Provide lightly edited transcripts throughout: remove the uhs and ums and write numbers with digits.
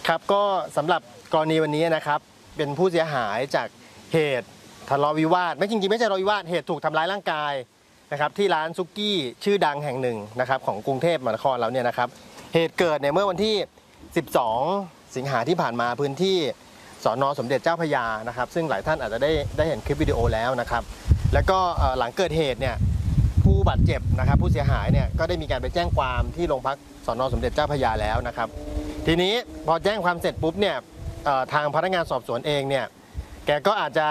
ครับก็สำหรับกรณีวันนี้นะครับเป็นผู้เสียหายจากเหตุทะเลาะวิวาทไม่จริงๆไม่ใช่ทะเลาะวิวาทเหตุถูกทำร้ายร่างกายนะครับที่ร้านซุกี้ชื่อดังแห่งหนึ่งนะครับของกรุงเทพมหานครเราเนี่ยนะครับเหตุเกิดเนี่ยเมื่อวันที่ 12 สิงหาที่ผ่านมาพื้นที่สน.สมเด็จเจ้าพระยานะครับซึ่งหลายท่านอาจจะได้เห็นคลิปวิดีโอแล้วนะครับแล้วก็หลังเกิดเหตุเนี่ยผู้บาดเจ็บนะครับผู้เสียหายเนี่ยก็ได้มีการไปแจ้งความที่โรงพักสน.สมเด็จเจ้าพระยาแล้วนะครับทีนี้พอแจ้งความเสร็จปุ๊บเนี่ยทางพนักงานสอบสวนเองเนี่ยแกก็อาจจะ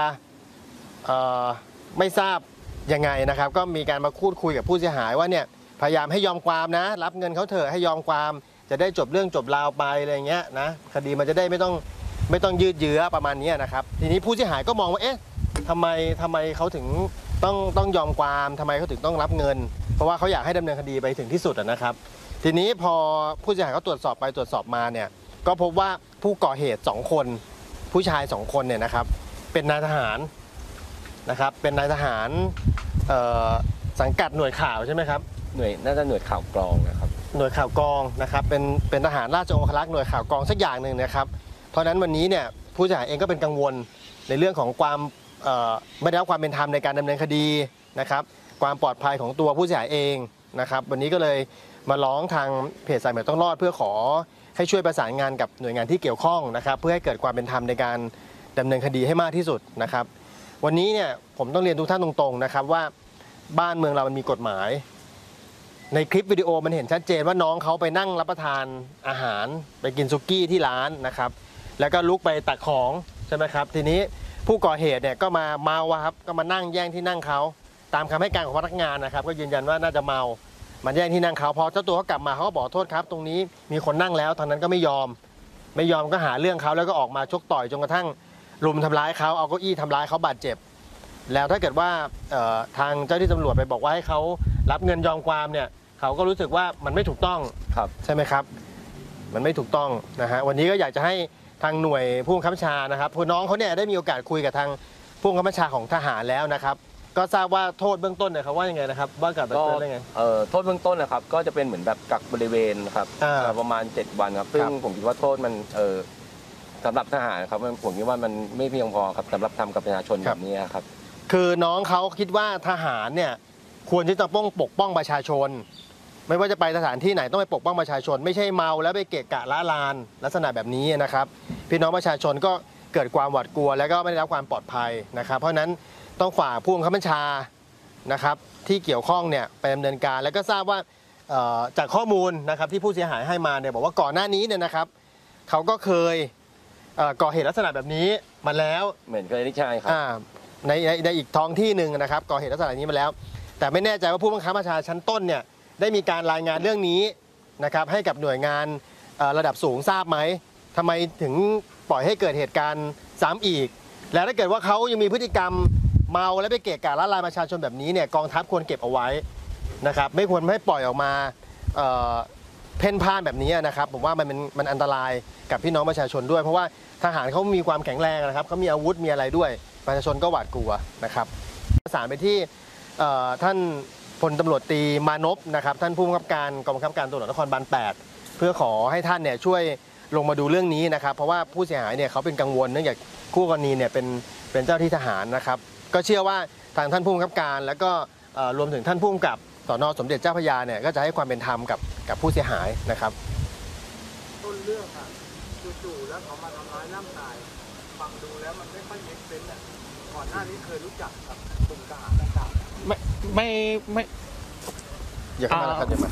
ไม่ทราบยังไงนะครับก็มีการมาพูดคุยกับผู้เสียหายว่าเนี่ยพยายามให้ยอมความนะรับเงินเขาเถอะให้ยอมความจะได้จบเรื่องจบราวไปอะไรเงี้ยนะคดีมันจะได้ไม่ต้องยืดเยื้อประมาณนี้นะครับทีนี้ผู้เสียหายก็มองว่าเอ๊ะทำไมเขาถึงต้องยอมความทำไมเขาถึงต้องรับเงินเพราะว่าเขาอยากให้ดำเนินคดีไปถึงที่สุดนะครับทีนี้พอผู้เสียหายเขาตรวจสอบไปตรวจสอบมาเนี่ยก็พบว่าผู้ก่อเหตุ2คนผู้ชาย2คนเนี่ยนะครับเป็นนายทหารนะครับเป็นนายทหารสังกัดหน่วยข่าวใช่ไหมครับน่าจะหน่วยข่าวกรองนะครับหน่วยข่าวกรองนะครับเป็นทหารราชองครักษ์หน่วยข่าวกรองสักอย่างหนึ่งนะครับเพราะฉะนั้นวันนี้เนี่ยผู้เสียหายเองก็เป็นกังวลในเรื่องของความไม่ได้รับความเป็นธรรมในการดำเนินคดีนะครับความปลอดภัยของตัวผู้เสียหายเองนะครับวันนี้ก็เลยมาร้องทางเพจสายใหม่ต้องรอดเพื่อขอให้ช่วยประสานงานกับหน่วยงานที่เกี่ยวข้องนะครับเพื่อให้เกิดความเป็นธรรมในการดำเนินคดีให้มากที่สุดนะครับวันนี้เนี่ยผมต้องเรียนทุกท่านตรงๆนะครับว่าบ้านเมืองเรามันมีกฎหมายในคลิปวิดีโอมันเห็นชัดเจนว่าน้องเขาไปนั่งรับประทานอาหารไปกินซุกี้ที่ร้านนะครับแล้วก็ลุกไปตักของใช่ไหมครับทีนี้ผู้ก่อเหตุเนี่ยก็มาเมาครับก็มานั่งแย่งที่นั่งเขาตามคำให้การของพนักงานนะครับก็ยืนยันว่าน่าจะเมามันแย่งที่นั่งเขาพอเจ้าตัวเขากลับมาเขาก็บอกโทษครับตรงนี้มีคนนั่งแล้วตอนนั้นก็ไม่ยอมก็หาเรื่องเขาแล้วก็ออกมาชกต่อยจนกระทั่งรุมทำร้ายเขาเอาเก้าอี้ทำร้ายเขาบาดเจ็บแล้วถ้าเกิดว่าทางเจ้าที่ตำรวจไปบอกว่าให้เขารับเงินยอมความเนี่ยเขาก็รู้สึกว่ามันไม่ถูกต้องใช่ไหมครับมันไม่ถูกต้องนะฮะวันนี้ก็อยากจะให้ทางหน่วยผู้บังคับบัญชานะครับพอน้องเขาเนี่ยได้มีโอกาสคุยกับทางผู้บังคับบัญชาของทหารแล้วนะครับก็ทราบว่าโทษเบื้องต้นเนี่ยเขาว่ายังไงนะครับว่ากับตักเตือนได้ไงโทษเบื้องต้นนะครับก็จะเป็นเหมือนแบบกักบริเวณครับประมาณ7 วันครับซึ่งผมคิดว่าโทษมันสำหรับทหารครับผมคิดว่ามันไม่เพียงพอครับสำหรับทำกับประชาชนแบบนี้ครับคือน้องเขาคิดว่าทหารเนี่ยควรที่จะปกป้องประชาชนไม่ว่าจะไปสถานที่ไหนต้องไปปกป้องประชาชนไม่ใช่เมาแล้วไปเกะกะละลานลักษณะแบบนี้นะครับพี่น้องประชาชนก็เกิดความหวาดกลัวแล้วก็ไม่ได้รับความปลอดภัยนะครับเพราะนั้นต้องฝากผู้บังคับบัญชานะครับที่เกี่ยวข้องเนี่ยไปดำเนินการแล้วก็ทราบว่าจากข้อมูลนะครับที่ผู้เสียหายให้มาเนี่ยบอกว่าก่อนหน้านี้เนี่ยนะครับเขาก็เคยก่อเหตุลักษณะแบบนี้มาแล้วเหมือนเคยได้ใช่ครับในอีกท้องที่หนึ่งนะครับก่อเหตุลักษณะนี้มาแล้วแต่ไม่แน่ใจว่าผู้บังคับบัญชาชั้นต้นเนี่ยได้มีการรายงานเรื่องนี้นะครับให้กับหน่วยงานระดับสูงทราบไหมทำไมถึงปล่อยให้เกิดเหตุการณ์ซ้ำอีกแล้วถ้าเกิดว่าเขายังมีพฤติกรรมเมาและไปเกะกะละลานประชาชนแบบนี้เนี่ยกองทัพควรเก็บเอาไว้นะครับไม่ควรให้ปล่อยออกมาเพ่นพ่านแบบนี้นะครับผมว่ามันอันตรายกับพี่น้องประชาชนด้วยเพราะว่าทหารเขามีความแข็งแรงนะครับเขามีอาวุธมีอะไรด้วยประชาชนก็หวาดกลัวนะครับประสานไปที่ท่านพลตำรวจตรีมานพนะครับท่านผู้บังคับการกองบังคับการตำรวจนครบาล8เพื่อขอให้ท่านเนี่ยช่วยลงมาดูเรื่องนี้นะครับเพราะว่าผู้เสียหายเนี่ยเขาเป็นกังวลเนื่องจากคู่กรณีเนี่ยเป็นเจ้าที่ทหารนะครับก็เชื่อว่าทางท่านผู้บังคับการแล้วก็รวมถึงท่านผู้กำกับสน.สมเด็จเจ้าพระยาเนี่ยก็จะให้ความเป็นธรรมกับผู้เสียหายนะครับต้นเรื่องอ่ะจู่ๆแล้วเขามาทำร้ายร่างกายฟังดูแล้วมันไม่ค่อยเม็กเซนส์อ่ะก่อนหน้านี้เคยรู้จักกับกลุ่มทหารต่างๆไม่อย่าเข้ามาแล้วครับอย่ามา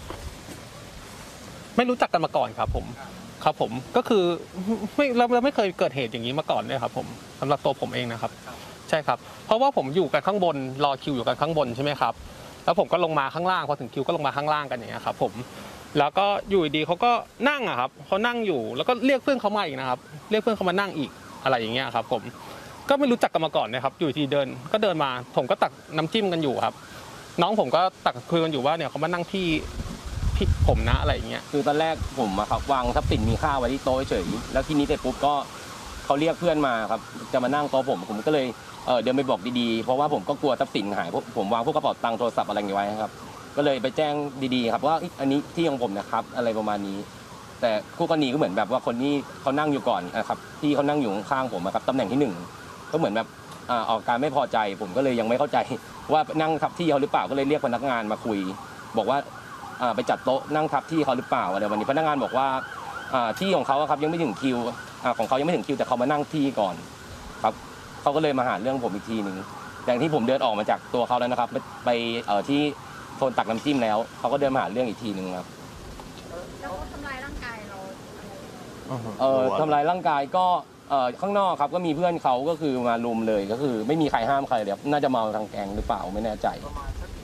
ไม่รู้จักกันมาก่อนครับผมก็คือเราไม่เคยเกิดเหตุอย่างนี้มาก่อนเลยครับผมสำหรับตัวผมเองนะครับใช่ครับเพราะว่าผมอยู่กันข้างบนรอคิวอยู่กันข้างบนใช่ไหมครับแล้วผมก็ลงมาข้างล่างพอถึงคิวก็ลงมาข้างล่างกันอย่างเงี้ยครับผมแล้วก็อยู่ดีเขาก็นั่งอะครับเขานั่งอยู่แล้วก็เรียกเพื่อนเขามาอีกนะครับเรียกเพื่อนเขามานั่งอีกอะไรอย่างเงี้ยครับผมก็ไม่รู้จักกันมาก่อนนะครับอยู่ทีเดินมาผมก็ตักน้ำจิ้มกันอยู่ครับน้องผมก็ตักคุยกันอยู่ว่าเนี่ยเขามานั่งที่ผมนะอะไรอย่างเงี้ยคือตอนแรกผมครับวางทรัพย์สินมีค่าไว้ที่โต๊ะเฉยแล้วทีนี้เสร็จปุ๊บก็เขาเรียกเพื่อนมาครับจะมานั่งโต๊ะผมก็เลยเดินไปบอกดีๆเพราะว่าผมก็กลัวทรัพย์สินหายผมวางพวกกระเป๋าตังค์โทรศัพท์อะไรอย่างเงี้ยไว้ครับก็เลยไปแจ้งดีๆครับว่าอันนี้ที่ของผมนะครับอะไรประมาณนี้แต่คู่กรณีก็เหมือนแบบว่าคนที่เขานั่งอยู่ก่อนนะครับที่เขานั่งอยู่ข้างๆผมอะครับตำแหน่งที่ 1ก็เหมือนแบบออกการไม่พอใจผมก็เลยยังไม่เข้าใจว่านั่งทับที่เขาหรือเปล่าก็เลยเรียกพนักงานมาคุย บอกว่าไปจัดโต๊ะนั่งทับที่เขาหรือเปล่าอะไรวันนี้พนักงานบอกว่าที่ของเขาครับยังไม่ถึงคิวของเขายังไม่ถึงคิวแต่เขามานั่งที่ก่อนครับเขาก็เลยมาหาเรื่องผมอีกทีหนึ่งอย่างที่ผมเดินออกมาจากตัวเขาแล้วนะครับไปที่โซนตักน้ำจิ้มแล้วเขาก็เดินมาหาเรื่องอีกทีหนึ่งครับแล้วก็ทำลายร่างกายเราทำลายร่างกายก็ข้างนอกครับก็มีเพื่อนเขาก็คือมารุมเลยก็คือไม่มีใครห้ามใครเลยครับน่าจะเมาทางแกงหรือเปล่าไม่แน่ใจประมาณสัก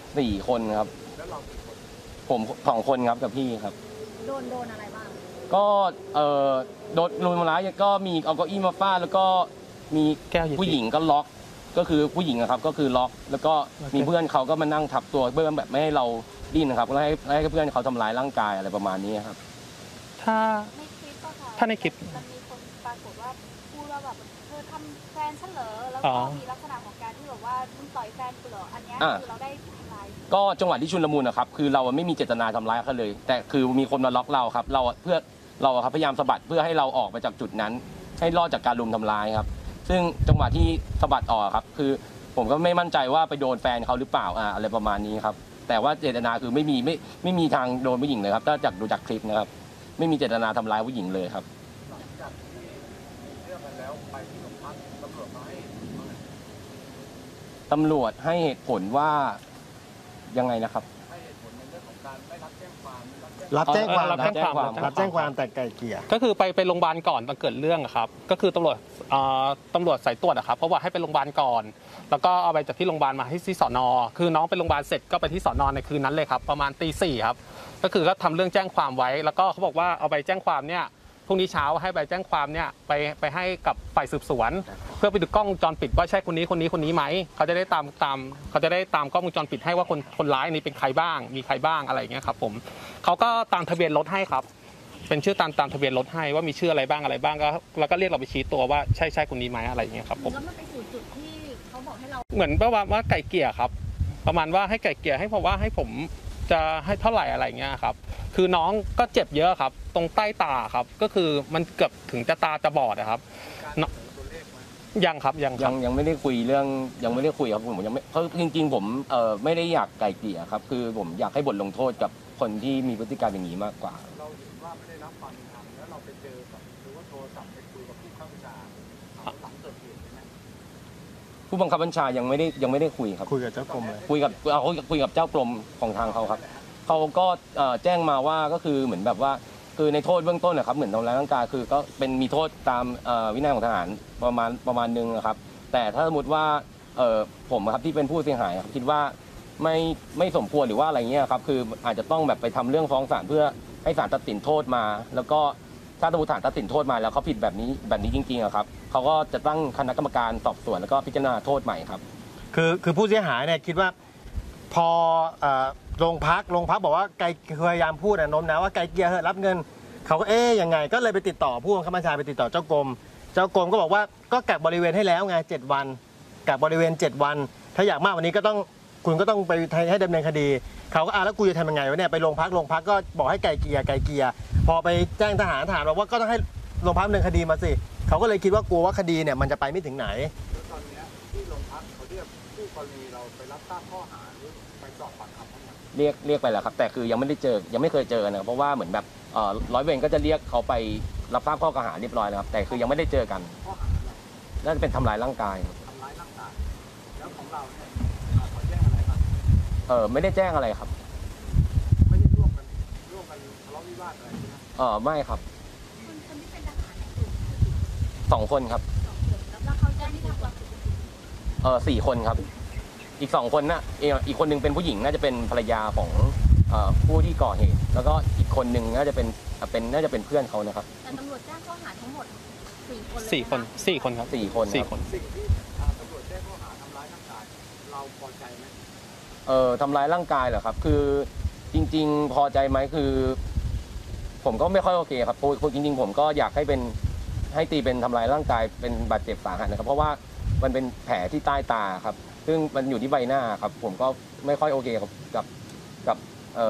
4 กี่คนคนครับแล้วเรากี่คนผม2 คนครับกับพี่ครับโดนอะไรบ้างก็โดนรุมทำร้ายก็มีเอาเก้าอี้มาฟาดแล้วก็มีแก้วเย็นผู้หญิงก็ล็อกก็คือผู้หญิงอะครับก็คือล็อกแล้วก็มีเพื่อนเขาก็มานั่งทับตัวเพื่อแบบไม่ให้เราดิ้นนะครับแล้วให้เพื่อนเขาทำร้ายร่างกายอะไรประมาณนี้ครับถ้าในคลิปก็ค่ะถ้าในคลิปมันมีคนปรากฏว่าพูดว่าแบบเธอทำแฟนฉันเหรอแล้วอ๋ก็อมีลักษณะของการที่แบบว่ามึงต่อยแฟนกูเหรออันเนี้ยคือเราได้ทำลายก็จังหวะที่ชุลมุนนะครับคือเราไม่มีเจตนาทำร้ายเขาเลย แต่คือมีคนมาล็อกเราครับเราครับพยายามสะบัดเพื่อให้เราออกไปจากจุดนั้น ให้รอดจากการรุมทำร้ายครับซึ่งจังหวะที่สะบัดออกครับคือผมก็ไม่มั่นใจว่าไปโดนแฟนเขาหรือเปล่าอะไรประมาณนี้ครับแต่ว่าเจตนาคือไม่มีทางโดนผู้หญิงเลยครับถ้าดูจากคลิปนะครับไม่มีเจตนาทำร้ายผู้หญิงเลยครับหลังจากที่มีเรื่องกันแล้วไปที่โรงพักตำรวจมาให้เห็นว่าไงตำรวจให้เหตุผลว่ายังไงนะครับให้เหตุผลในเรื่องของการไม่รับแจ้งความไม่รับแจ้งรับแจ้งความรับแจ้งความรับแจ้งความแต่ไกลเกลี่ยก็คือไปโรงพยาบาลก่อนตอนเกิดเรื่องอะครับก็คือตำรวจสายตรวจอะครับเพราะว่าให้ไปโรงพยาบาลก่อน แล้วก็เอาไปจากที่โรงพยาบาลมาที่สน.คือน้องไปโรงพยาบาลเสร็จก็ไปที่สน.ในคืนนั้นเลยครับประมาณตี 4ครับก็คือก็ทำเรื่องแจ้งความไว้ แล้วก็เขาบอกว่าเอาไปแจ้งความเนี่ยพรุ่งนี้เช้าให้ไปแจ้งความเนี่ยไปให้กับฝ่ายสืบสวน เพื่อไปดูกล้องวงจรปิดว่าใช่คนนี้ไหมเขาจะได้ตามเขาจะได้ตามกล้องวงจรปิดให้ว่าคนร้ายนี้เป็นใครบ้างมีใครบ้างอะไรอย่างเงี้ยครับผมเขาก็ตามทะเบียนรถให้ครับเป็นชื่อตามทะเบียนรถให้ว่ามีชื่ออะไรบ้างก็แล้วก็เรียกเราไปชี้ตัวว่าใช่คนนี้ไหมอะไรอย่างเงี้ยครับผมแล้วมันไปสู่จุดที่เขาบอกให้เราเหมือนว่าไก่เกลี่ยครับประมาณว่าให้ไก่เกลี่ยให้ผมว่าให้ผมจะให้เท่าไหร่อะไรเงี้ยครับคือน้องก็เจ็บเยอะครับตรงใต้ตาครับก็คือมันเกือบถึงตาจะบอดนะครับการเสนอตัวเลขไหมยังครับยังครับยังไม่ได้คุยเรื่องยังไม่ได้คุยครับผมยังไม่เพราะจริงๆผมไม่ได้อยากไกลเกลี่ยครับคือผมอยากให้บทลงโทษกับคนที่มีพฤติกรรมอย่างนี้มากกว่าเราเห็นว่าไม่ได้รับความเป็นธรรมแล้วเราไปเจอกับหรือว่าโทรศัพท์ไปคุยกับผู้ข้าราชการหลังเกิดเหตุใช่ไหมผู้บังคับบัญชายังไม่ได้คุยครับคุยกับเจ้ากรมเลยคุยกับเจ้ากรมของทางเขาครับเขาก็แจ้งมาว่าก็คือเหมือนแบบว่าคือในโทษเบื้องต้นนะครับเหมือนทำร้ายร่างกายคือก็เป็นมีโทษตามวินัยของทหารประมาณนึงนะครับแต่ถ้าสมมติว่าผมครับที่เป็นผู้เสียหายครับคิดว่าไม่สมควรหรือว่าอะไรเงี้ยครับคืออาจจะต้องแบบไปทำเรื่องฟ้องศาลเพื่อให้ศาลตัดสินโทษมา แล้วก็ถ้าสมมติศาลตัดสินโทษมาแล้วเขาผิดแบบนี้จริงๆอะครับเขาก็จะตั้งคณะกรรมการสอบสวนแล้วก็พิจารณาโทษใหม่ครับคือผู้เสียหายเนี่ยคิดว่าพอโรงพักบอกว่าไกลพยายามพูดโน้มน้าวว่าไกลเกลี่ยเถอะรับเงินเขาก็ยังไงก็เลยไปติดต่อผู้บังคับบัญชาไปติดต่อเจ้ากรมก็บอกว่าก็กักบริเวณให้แล้วไง7 วันกักบริเวณ7 วัน ถ้าอยากมากกว่านี้คุณก็ต้องไปให้ดำเนินคดีเขาก็แล้วกูจะทำยังไงวะเนี่ยไปโรงพักก็บอกให้ไกลเกลี่ยพอไปแจ้งทหารบอกว่าก็ต้องให้โรงพักดำเนินคดีมาสิเขาก็เลยคิดว่ากลัวว่าคดีเนี่ยมันจะไปไม่ถึงไหนแล้วตอนเนี้ยที่โรงพักเขาเรียกผู้กรณีเราไปรับทราบข้อหาหรือไปสอบปากคำทั้งหมดเรียกไปแล้วครับแต่คือยังไม่เคยเจอนะครับเพราะว่าเหมือนแบบร้อยเวรก็จะเรียกเขาไปรับทราบข้อกล่าวหาเรียบร้อยแล้วครับแต่คือยังไม่ได้เจอกันข้อหาอะไรน่าจะเป็นทำร้ายร่างกายทำร้ายร่างกายแล้วของเราเนี่ยเขาแจ้งอะไรบ้างไม่ได้แจ้งอะไรครับไม่ได้ร่วมกันทะเลาะวิวาทอะไรใช่ไหมไม่ครับคนที่เป็นทหารในกลุ่ม 2 คนครับแล้วเขาแจ้งที่ทางเรา 4 คนครับอีก2 คนน่ะอีกคนนึงเป็นผู้หญิงน่าจะเป็นภรรยาของผู้ที่ก่อเหตุแล้วก็อีกคนนึงน่าจะเป็นเพื่อนเขานะครับแต่ตำรวจแจ้งข้อหาทั้งหมด4 คนเลย 4 คน 4 คนครับ 4 คน 4 คนสิ่งที่ตำรวจแจ้งข้อหาทำร้ายร่างกายเราพอใจไหมทำร้ายร่างกายเหรอครับคือจริงๆพอใจไหมคือ ผมก็ไม่ค่อยโอเคครับจริงๆผมก็อยากให้ตีเป็นทำร้ายร่างกายเป็นบาดเจ็บสาหัสนะครับเพราะว่ามันเป็นแผลที่ใต้ตาครับซึ่งมันอยู่ที่ใบหน้าครับผมก็ไม่ค่อยโอเคกับ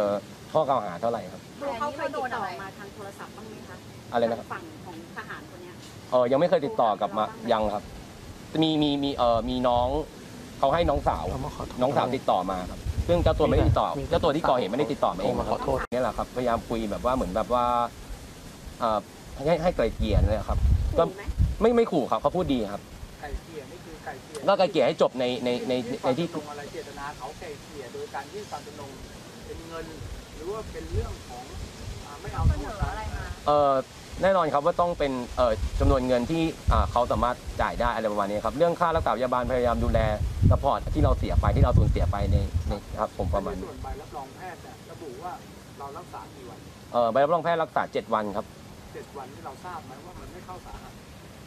ข้อกล่าวหาเท่าไหร่ครับเขาเคยโดนอะไรมาทางโทรศัพท์บ้างไหมคะอะไรนะครับฝั่งของทหารคนเนี้ยยังไม่เคยติดต่อกลับมายังครับมีน้องเขาให้น้องสาวเขามาขอโทษน้องสาวติดต่อมาครับซึ่งเจ้าตัวไม่ได้ติดต่อเจ้าตัวที่ก่อเหตุไม่ได้ติดต่อมาเองมาขอโทษนี่แหละครับพยายามคุยแบบว่าเหมือนแบบว่าให้ไกลเกลี่ยเลยครับก็ถูกไหมไม่ขู่ครับเขาพูดดีครับไก่เกลี่ยนี่คือไก่เกลี่ยก็ไกลเกลี่ยให้จบในที่ตรงอะไรเจตนาเขาไก่เกลี่ยโดยการยื่นความจำนงเป็นเงิน หรือว่าเป็นเรื่องของไม่เอาเสโทนษออะไรมาแน่นอนครับว่าต้องเป็นจำนวนเงินที่เขาสามารถจ่ายได้อะไรประมาณนี้ครับเรื่องค่ารักษาพยาบาลพยายามดูแลซัพพอร์ตที่เราเสียไปที่เราสูญเสียไปในครับผมประมาณในนี้ส่วนใบรับรองแพทย์เนี่ยระบุว่าเรารักษากี่วันใบรับรองแพทย์รักษา7 วันครับ 7 วันที่เราทราบไหมว่ามันไม่เข้าสาหัส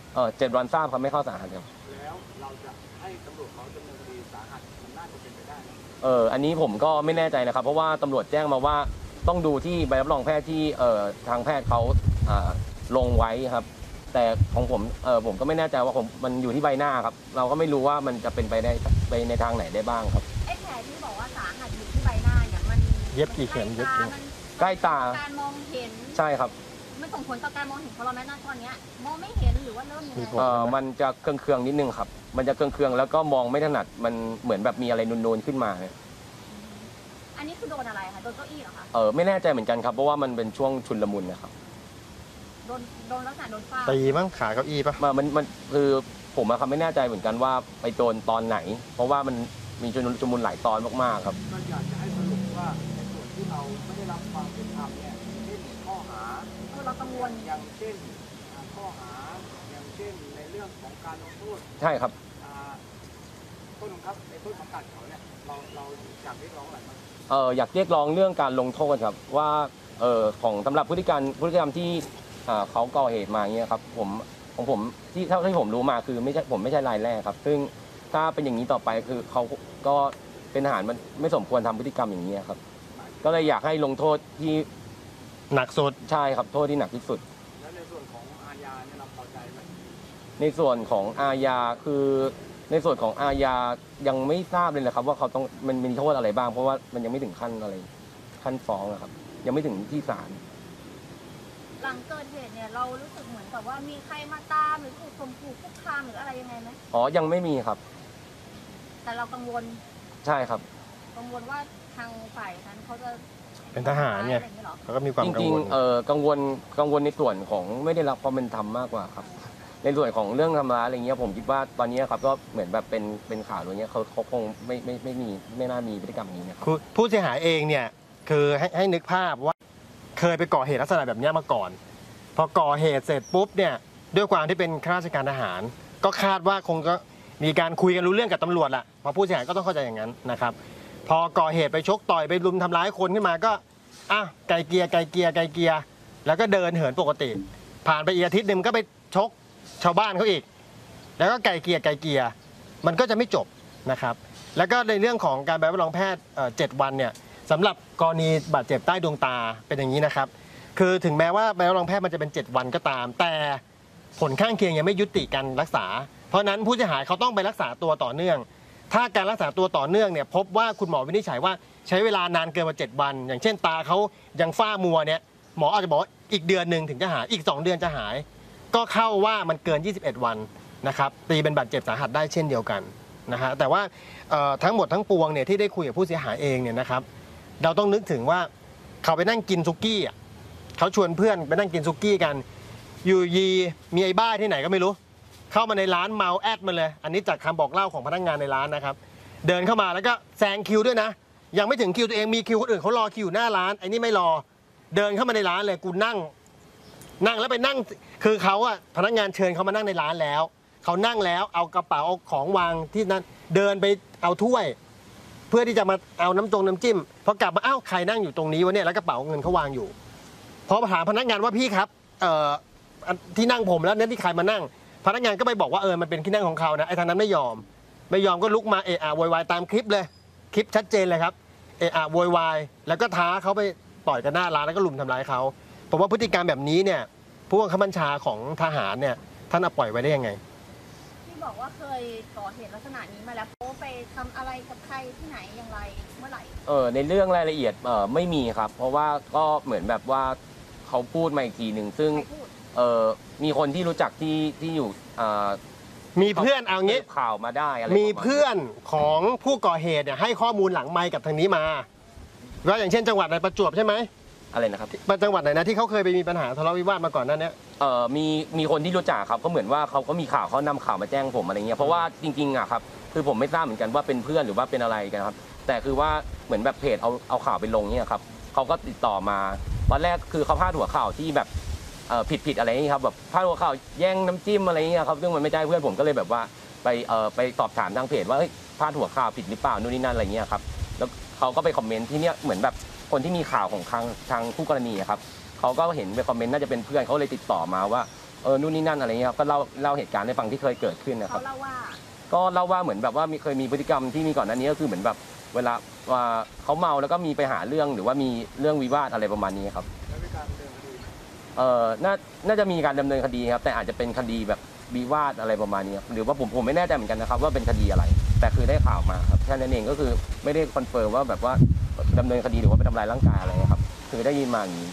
7 วันทราบครับไม่เข้าสาหัสครับแล้วเราจะให้ตำรวจเขาดำเนินคดีสาหัสมันน่าจะเป็นไปได้ไหมอันนี้ผมก็ไม่แน่ใจนะครับ เพราะว่าตำรวจแจ้งมาว่าต้องดูที่ใบรับรองแพทย์ที่ทางแพทย์เขาลงไว้ครับ แต่ของผมก็ไม่แน่ใจว่ามันอยู่ที่ใบหน้าครับ เราก็ไม่รู้ว่ามันจะเป็นไปได้ไปในทางไหนได้บ้างครับไอ้แผลที่บอกว่าสาหัสอยู่ที่ใบหน้าเนี่ยมันเย็บกี่เข็มเย็บกี่ใกล้ตาการมองเห็นใช่ครับมันส่งผลต่อการมองเห็นของเราไหมณตอนเนี้ยมองไม่เห็นหรือว่าเริ่มยังไงมันจะเครื่องนิดนึงครับ มันจะเครื่องแล้วก็มองไม่ถนัดมันเหมือนแบบมีอะไรนูนๆขึ้นมาเนี่ยอันนี้คือโดนอะไรคะโดนเก้าอี้เหรอคะไม่แน่ใจเหมือนกันครับเพราะว่ามันเป็นช่วงชุลมุนนะครับโดนลักษณะโดนฟาดตีมั้งขาเก้าอี้ปะมันคือผมอะครับไม่แน่ใจเหมือนกันว่าไปโดนตอนไหน เพราะว่ามันมีชุลมุนหลายตอนมากๆครับก็อยากจะให้สรุปว่าในส่วนที่เราไม่ได้รับความเป็นธรรมเนี่ยเช่นข้อหาเรากังวลอย่างเช่นข้อหาอย่างเช่นในเรื่องของการลงโทษใช่ครับต้นครับในต้นสังกัดเขาเนี่ยเราอยากเรียกร้องอะไรบ้างอยากเรียกร้องเรื่องการลงโทษครับว่าของสำหรับพฤติกรรมที่เขาก่อเหตุมาอย่างเงี้ยครับของผมที่เท่าที่ผมรู้มาคือผมไม่ใช่รายแรกครับ ซึ่งถ้าเป็นอย่างนี้ต่อไปคือเขาก็เป็นทหารมันไม่สมควรทำพฤติกรรมอย่างนี้ยครับ ก็เลยอยากให้ลงโทษที่หนักสุดใช่ครับโทษที่หนักที่สุดแล้วในส่วนของอาญาเนี่ยเราพอใจไหมในส่วนของอาญาคือในส่วนของอาญายังไม่ทราบเลยนะครับว่าเขาต้องมันมีโทษอะไรบ้างเพราะว่ามันยังไม่ถึงขั้นอะไรขั้นฟ้องนะครับ ยังไม่ถึงที่ศาลหลังเกิดเหตุเนี่ยเรารู้สึกเหมือนกับว่ามีใครมาตามหรือถูกข่มขู่คุกคามหรืออะไรยังไงไหมยังไม่มีครับแต่เรากังวลใช่ครับว่าทางฝ่ายนั้นเขาจะเป็นทหารไงอะอย่าเยเหรอเขาก็มีความจกังริงวลๆกังวลในส่วนของไม่ได้รับความเป็นธรรมมากกว่าครับ ในส่วนของเรื่องทำร้ายอะไรเงี้ยผมคิดว่าตอนนี้ครับก็เหมือนแบบเป็นข่าวอะไรเงี้ยเขาคงไม่น่ามีพฤติกรรมอย่างนี้นะครับคือผู้เสียหายเองเนี่ยคือให้นึกภาพว่าเคยไปก่อเหตุลักษณะแบบนี้มาก่อน พอก่อเหตุเสร็จปุ๊บเนี่ยด้วยความที่เป็นข้าราชการทหาร ก็คาดว่าคงก็มีการคุยกันรู้เรื่องกับตำรวจแหละพอผู้เสียหายก็ต้องเข้าใจอย่างนั้นนะครับพอก่อเหตุไปชกต่อยไปรุมทำร้ายคนขึ้นมาก็ไกลเกลียแล้วก็เดินเหินปกติ ผ่านไปอีกอาทิตย์หนึงก็ไปชกชาวบ้านเขาอีก แล้วก็ไกลเกลียมันก็จะไม่จบนะครับแล้วก็ในเรื่องของการใบรับรองแพทย์7 วันเนี่ยสำหรับกรณีบาดเจ็บใต้ดวงตาเป็นอย่างนี้นะครับคือถึงแม้ว่าใบรับรองแพทย์มันจะเป็น7 วันก็ตาม แต่ผลข้างเคียงยังไม่ยุติการรักษา เพราะนั้นผู้เสียหายเขาต้องไปรักษาตัวต่อเนื่อง ถ้าการรักษาตัวต่อเนื่องเนี่ยพบว่าคุณหมอวินิจฉัยว่าใช้เวลานานเกินกว่า7 วัน อย่างเช่นตาเขายังฝ้ามัวเนี่ยหมออาจจะบอกว่าอีกเดือนหนึ่งถึงจะหายอีก2 เดือนจะหาย ก็เข้าว่ามันเกิน21 วันนะครับตีเป็นบาดเจ็บสาหัสได้เช่นเดียวกันนะฮะแต่ว่าทั้งหมดทั้งปวงเนี่ยที่ได้คุยกับผู้เสียหายเองเนี่ยนะครับเราต้องนึกถึงว่าเขาไปนั่งกินซุกี้อ่ะเขาชวนเพื่อนไปนั่งกินซุกี้กันอยู่ยีมีไอ้บ้าที่ไหนก็ไม่รู้เข้ามาในร้านเมาแอดมาเลยอันนี้จากคำบอกเล่าของพนักงานในร้านนะครับเดินเข้ามาแล้วก็แซงคิวด้วยนะยังไม่ถึงคิวตัวเองมีคิวคนอื่นเขารอคิวหน้าร้านไอ้นี่ไม่รอเดินเข้ามาในร้านเลยกูนั่งแล้วไปนั่งคือเขาอะพนักงานเชิญเขามานั่งในร้านแล้วเขานั่งแล้วเอากระเป๋าเอาของวางที่นั่นเดินไปเอาถ้วย เพื่อที่จะมาเอาน้ำจิ้มพอกลับมาอ้าวใครนั่งอยู่ตรงนี้วะเนี่ยแล้วกระเป๋าเงินเขาวางอยู่พอถามพนักงานว่าพี่ครับที่นั่งผมแล้วเนี่ยที่ใครมานั่งพนักงานก็ไปบอกว่ามันเป็นที่นั่งของเขานะไอ้ทางนั้นไม่ยอมก็ลุกมาโวยวายตามคลิปเลยคลิปชัดเจนเลยครับโวยวายแล้วก็ท้าเขาไปต่อยกันหน้าร้านแล้วก็ลุมทำร้ายเขาผมว่าพฤติกรรมแบบนี้เนี่ยผู้บังคับบัญชาของทหารเนี่ยท่านเอาปล่อยไว้ได้ยังไงทบอกว่าเคยก่อเหตุลักษณะนี้มาแล้วโอ้ไปทำอะไรกับใครที่ไหนอย่างไรเมื่อไหร่ในเรื่องรายละเอียดไม่มีครับ เพราะว่าก็เหมือนแบบว่าเขาพูดมาอีกทีหนึ่งซึ่งใครพูดมีคนที่รู้จักที่อยู่มีเพื่อนเอางี้ข่าวมาได้อะไรมีเพื่อนของผู้ก่อเหตุเนี่ยให้ข้อมูลหลังไมค์กับทางนี้มาว่าอย่างเช่นจังหวัดไหนประจวบใช่ไหมอะไรนะครับจังหวัดไหนนะที่เขาเคยไปมีปัญหาทะเลาะวิวาทมาก่อนหนั้นเนี่ยมีคนที่รู้จักครับก็เหมือนว่าเขาก็มีข่าวเขานำข่าวมาแจ้งผมอะไรเงี้ยเพราะว่าจริงๆอะครับคือผมไม่ทราบเหมือนกันว่าเป็นเพื่อนหรือว่าเป็นอะไรกันครับแต่คือว่าเหมือนแบบเพจเอาข่าวไปลงเนี่ยครับเขาก็ติดต่อมาตอนแรกคือเขาพาดหัวข่าวที่แบบผิดอะไรนี่ครับแบบพาดหัวข่าวแย่งน้ำจิ้มอะไรเงี้ยครับซึ่งมันไม่ใช่เพื่อนผมก็เลยแบบว่าไปสอบถามทางเพจว่าพาดหัวข่าวผิดหรือเปล่านู่นนี่นั่นอะไรเงี้ยครับแล้วเขาก็ไปคอมเมนต์ที่เนี้ยเหมือนแบบคนที่มีข่าวของทางคู่กรณีครับเขาก็เห็นไปคอมเมนต์น่าจะเป็นเพื่อนเขาเลยติดต่อมาว่านู่นนี่นั่นอะไรเงี้ยครับก็เล่าเหตุการณ์ให้ฟังที่เคยเกิดขึ้นนะครับเขาเล่าว่าก็เล่าว่าเหมือนแบบว่าเคยมีพฤติกรรมที่มีก่อนหน้านี้ก็คือเหมือนแบบเวลาเขาเมาแล้วก็มีไปหาเรื่องหรือว่ามีเรื่องวิวาทอะไรประมาณนี้ครับแล้วมีการดำเนินคดีน่าจะมีการดำเนินคดีครับแต่อาจจะเป็นคดีแบบวิวาทอะไรประมาณนี้ครับหรือว่าผมไม่แน่ใจเหมือนกันนะครับว่าเป็นคดีอะไร แต่คือได้ข่าวมาครับแค่นั้นเองก็คือไม่ได้คอนเฟิร์มว่าแบบว่าดำเนินคดีหรือว่าไปทำลายร่างกายอะไรครับคือได้ยินมาอย่างนี้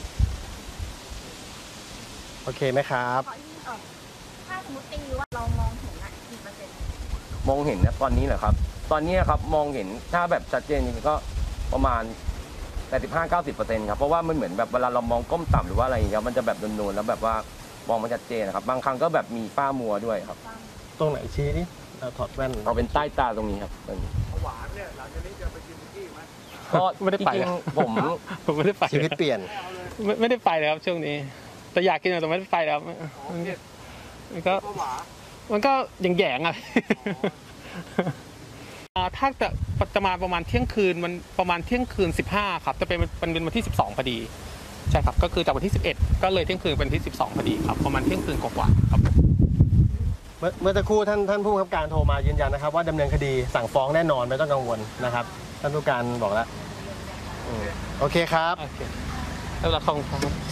โอเคไหมครับขอที่ถ้าสมมติตีว่าเรามองเห็นอะกี่เปอร์เซ็นต์มองเห็นนะตอนนี้เหรอครับตอนนี้ครับมองเห็นถ้าแบบชัดเจนจริงๆก็ประมาณ 85-90% ครับเพราะว่ามันเหมือนแบบเวลาเรามองก้มต่ำหรือว่าอะไรอย่างเงี้ยมันจะแบบนูนๆแล้วแบบว่ามองมันชัดเจนนะครับบางครั้งก็แบบมีฝ้ามัวด้วยครับตรงไหนชี้นี่เราถอดแว่นเอาเป็นใต้ตาตรงนี้ครับหวานเนี่ยหลังจากนี้จะไปกินที่ไหมก็ไม่ได้จไปริงนะๆผมผมไม่ได้ไปชีวิตเปลี่ยนไม่ได้ไปเลยครับช่วงนี้ แต่อยากกินแต่ไม่ได้ไปแล้วอ๋อเผ็ดมันก็ก็หวานมันก็แย่งๆอ่ะ ถ้าจะมาประมาณเที่ยงคืนมันประมาณเที่ยงคืน15ครับจะเป็นวันที่12พอดีใช่ครับก็คือจากวันที่11ก็เลยเที่ยงคืนเป็นที่12พอดีครับประมาณเที่ยงคืนกว่าๆครับเมื่อสักครู่ท่านผู้กำกับการโทรมายืนยันนะครับว่าดำเนินคดีสั่งฟ้องแน่นอนไม่ต้องกังวลนะครับท่านผู้การบอกแล้วโอเคครับโอเคแล้วเราคง